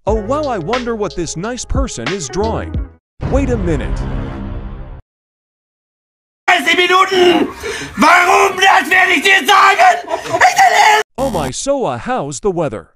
Oh wow, I wonder what this nice person is drawing. Wait a minute. 30 Minuten! Warum? Das werde ich dir sagen! Oh my Soa, how's the weather?